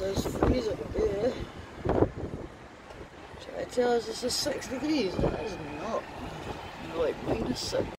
it's freezing up here. Try to tell us this is 6 degrees. That is not like -6.